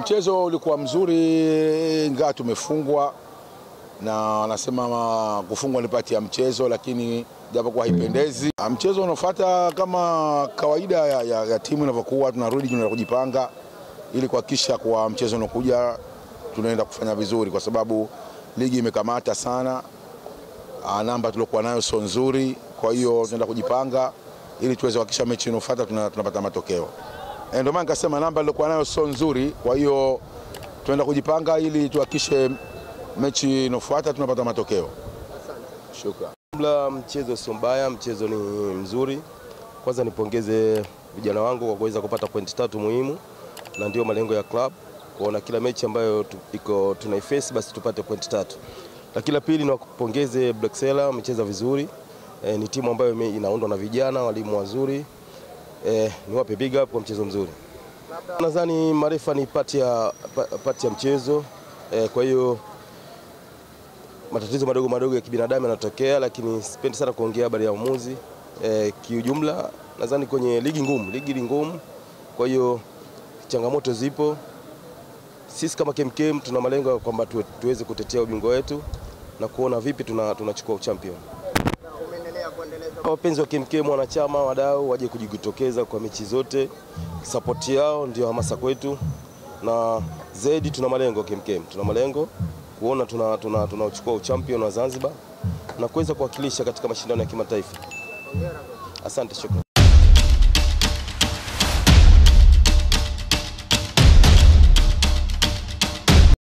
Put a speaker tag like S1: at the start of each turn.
S1: Mchezo ulikuwa mzuri, ingawa tumefungwa, na wanasema kufungwa ni pati ya mchezo, lakini japokuwa haipendezi. Mchezo unafuata kama kawaida ya timu inavyokuwa, tunarudi kujipanga ili kuhakikisha kwa mchezo unaokuja tunaenda kufanya vizuri, kwa sababu ligi imekamata sana, namba tuliokuwa nayo sio nzuri. Kwa hiyo tunaenda kujipanga ili tuweze kuhakikisha mechi inayofuata tunapata matokeo. Ndio maana nikasema namba tuliokuwa nayo sio nzuri, kwa hiyo tunaenda kujipanga ili tuhakikishe mechi inayofuata tunapata matokeo. Shukrani.
S2: Jumla mchezo sio mbaya, mchezo ni mzuri. Kwanza nipongeze vijana wangu kwa kuweza kupata pointi 3 muhimu, na ndio malengo ya club, kuona kila mechi ambayo tunaiface basi tupate pointi 3. Lakini la pili niwapongeze Black Sailor, wamecheza vizuri. Ni timu ambayo inaundwa na vijana, walimu wazuri. Niwape big up kwa mchezo mzuri. Nadhani marefa ni pati ya mchezo. Kwa hiyo matatizo madogo ya kibinadamu yanatokea, lakini sipendi sana kuongea habari ya uamuzi. Kiujumla nadhani kwenye ligi ngumu. Kwa hiyo changamoto zipo. Sisi kama KMKM tuna malengo kwamba tuweze kutetea ubingwa wetu na kuona vipi tunachukua champion. Wapenzi wa KMKM, wanachama, wadau waje kujitokeza kwa mechi zote. Support yao ndio hamasa kwetu, na zaidi tuna malengo KMKM. Tuna malengo kuona tunachukua champion wa Zanzibar na kuweza kuwakilisha katika mashindano ya kimataifa. Asante, shukrani.